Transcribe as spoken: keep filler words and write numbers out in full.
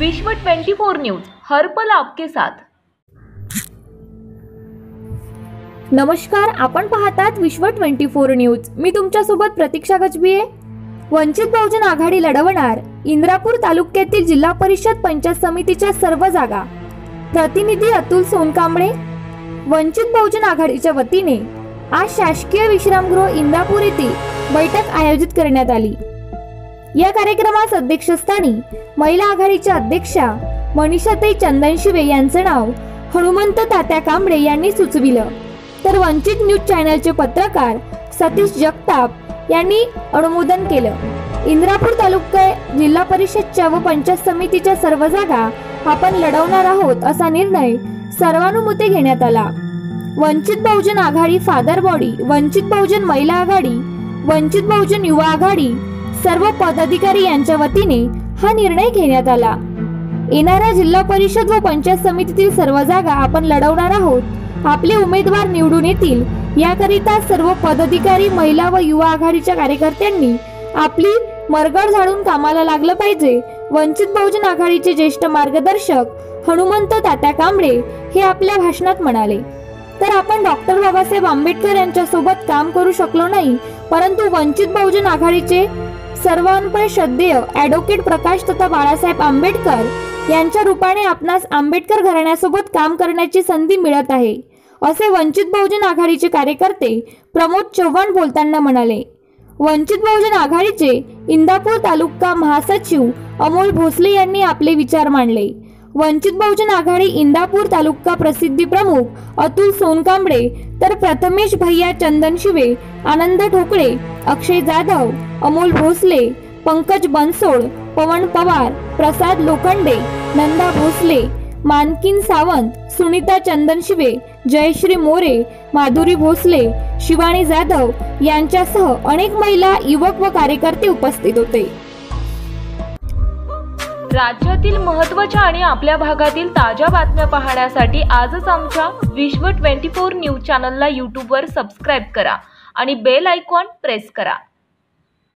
विश्व चोवीस न्यूज हर पल आपके साथ। नमस्कार, आपण पाहतात विश्व चोवीस न्यूज। मी तुमच्या सोबत प्रतीक्षा गजबिये। वंचित बहुजन आघाडी लढवणार इंद्रापूर तालुक्यातील जिल्हा परिषद पंचायत समितीच्या सर्व जागा। प्रतिनिधी अतुल सोनकांबळे। वंचित बहुजन आघाडीच्या वतीने आज शासकीय विश्रामगृह इंद्रापूर येथे बैठक आयोजित करण्यात आली। या कार्यक्रमास अध्यक्षस्थानी महिला आघाडीच्या अध्यक्षा मनीषाताई चंदनशिवे यांचे नाव हनुमंत तात्या कांबळे यांनी सुचविलं, तर वंचित न्यूज चॅनलचे पत्रकार सतीश जगताप यांनी अनुमोदन केलं। इंद्रापूर तालुका जिल्हा परिषदच्या व पंचायत समितीच्या सर्व जागा आपण लढवणार आहोत असा निर्णय सर्वानुमते घेण्यात आला। वंचित बहुजन आघाडी फादर बॉडी, वंचित बहुजन महिला आघाडी, वंचित बहुजन युवा आघाडी सर्व पदाधिकारी यांच्या वतीने हा निर्णय घेण्यात आला। येणाऱ्या जिल्हा परिषद व पंचायत समितीतील सर्व जागा आपण लढवणार आहोत। आपले उमेदवार निवडून येतील याकरिता सर्व पदाधिकारी, महिला व युवा आघाडीच्या कार्यकर्त्यांनी आपली मरगळ झाडून कामाला लागलं पाहिजे। वंचित बहुजन आघाडीचे ज्येष्ठ मार्गदर्शक हनुमंत तात्या कांबळे हे आपल्या भाषणात म्हणाले। तर आपण डॉक्टर बाबासाहेब आंबेडकर यांच्या सोबत काम करू शकलो नाही, परंतु वंचित बहुजन आघाडीचे सर्वांपै श्रद्धेय ॲडव्होकेट प्रकाश तथा बाळासाहेब आंबेडकर यांच्या रूपाने आपणास आंबेडकर घराण्यासोबत काम करण्याची संधी मिळत आहे, असे वंचित बहुजन आघाडीचे कार्यकर्ते प्रमोद चव्हाण बोलताना म्हणाले। वंचित बहुजन आघाडीचे इंदापूर तालुका महासचिव अमोल भोसले यांनी आपले विचार मांडले। वंचित बहुजन आघाडी इंदापूर तालुका प्रसिद्धी प्रमुख अतुल सोनकांबळे, तर प्रथमेश भैया चंदनशिवे, आनंद ठोकळे, अक्षय जाधव, अमोल भोसले, पंकज बनसोड, पवन पवार, प्रसाद लोखंडे, नंदा भोसले, मानकिन सावंत, सुनीता चंदनशिवे, जयश्री मोरे, माधुरी भोसले, शिवानी जाधव यांच्यासह अनेक महिला, युवक व कार्यकर्ते उपस्थित होते। राज्यातील महत्त्वाच्या आणि आपल्या भागातील ताज्या बातम्या पाहण्यासाठी आजच आमच्या विश्व चोवीस न्यूज चॅनलला यूट्यूबवर सबस्क्राइब करा आणि बेल आयकॉन प्रेस करा।